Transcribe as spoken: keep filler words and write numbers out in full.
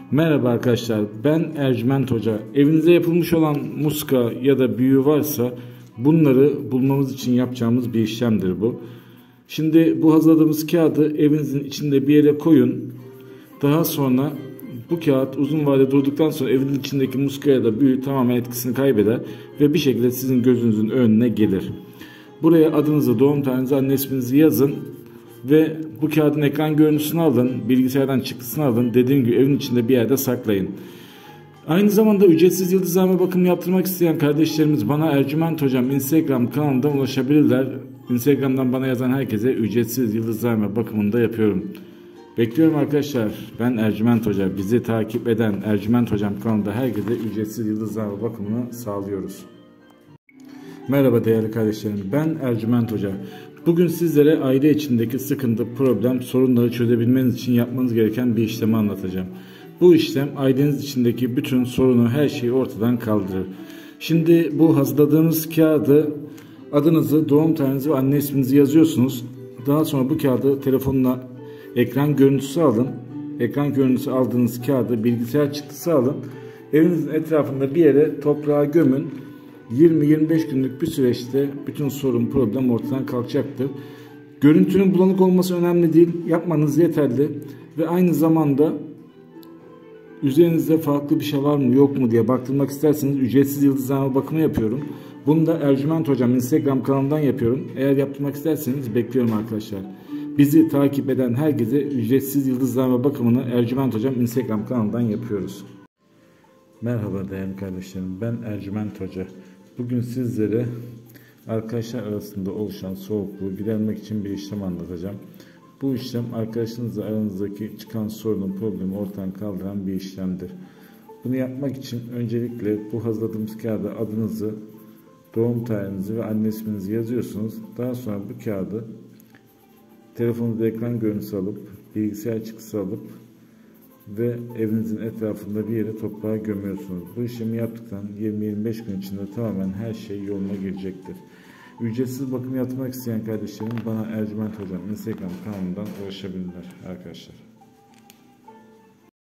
Merhaba arkadaşlar, ben Ercüment Hoca. Evinize yapılmış olan muska ya da büyü varsa bunları bulmamız için yapacağımız bir işlemdir bu. Şimdi bu hazırladığımız kağıdı evinizin içinde bir yere koyun. Daha sonra bu kağıt uzun vade durduktan sonra evin içindeki muska ya da büyü tamamen etkisini kaybeder ve bir şekilde sizin gözünüzün önüne gelir. Buraya adınızı, doğum tarihinizi, anne isminizi yazın. Ve bu kağıdın ekran görüntüsünü alın, bilgisayardan çıktısını alın, dediğim gibi evin içinde bir yerde saklayın. Aynı zamanda ücretsiz yıldızlarma bakımı yaptırmak isteyen kardeşlerimiz bana Ercüment Hocam Instagram kanalından ulaşabilirler. Instagram'dan bana yazan herkese ücretsiz yıldızlarma bakımını da yapıyorum. Bekliyorum arkadaşlar. Ben Ercüment Hoca. Bizi takip eden Ercüment Hocam kanalında herkese ücretsiz yıldızlarma bakımını sağlıyoruz. Merhaba değerli kardeşlerim. Ben Ercüment Hoca. Bugün sizlere aile içindeki sıkıntı, problem, sorunları çözebilmeniz için yapmanız gereken bir işlemi anlatacağım. Bu işlem aileniz içindeki bütün sorunu, her şeyi ortadan kaldırır. Şimdi bu hazırladığımız kağıdı, adınızı, doğum tarihinizi ve anne isminizi yazıyorsunuz. Daha sonra bu kağıdı telefonuna ekran görüntüsü alın. Ekran görüntüsü aldığınız kağıdı bilgisayar çıktısı alın. Evinizin etrafında bir yere toprağa gömün. yirmi yirmi beş günlük bir süreçte bütün sorun, problem ortadan kalkacaktır. Görüntünün bulanık olması önemli değil. Yapmanız yeterli. Ve aynı zamanda üzerinizde farklı bir şey var mı yok mu diye baktırmak isterseniz ücretsiz yıldızlarma bakımı yapıyorum. Bunu da Ercüment Hocam Instagram kanalından yapıyorum. Eğer yaptırmak isterseniz bekliyorum arkadaşlar. Bizi takip eden herkese ücretsiz yıldızlarma bakımını Ercüment Hocam Instagram kanalından yapıyoruz. Merhaba değerli kardeşlerim, ben Ercüment Hoca. Bugün sizlere arkadaşlar arasında oluşan soğukluğu gidermek için bir işlem anlatacağım. Bu işlem arkadaşınızla aranızdaki çıkan sorunun, problemi ortadan kaldıran bir işlemdir. Bunu yapmak için öncelikle bu hazırladığımız kağıda adınızı, doğum tarihinizi ve anne isminizi yazıyorsunuz. Daha sonra bu kağıdı telefonunuzda ekran görüntüsü alıp, bilgisayar çıktısı alıp ve evinizin etrafında bir yere toprağa gömüyorsunuz. Bu işlemi yaptıktan yirmi yirmi beş gün içinde tamamen her şey yoluna girecektir. Ücretsiz bakım yapmak isteyen kardeşlerim bana Ercüment Hocam Instagram kanalından ulaşabilirler arkadaşlar.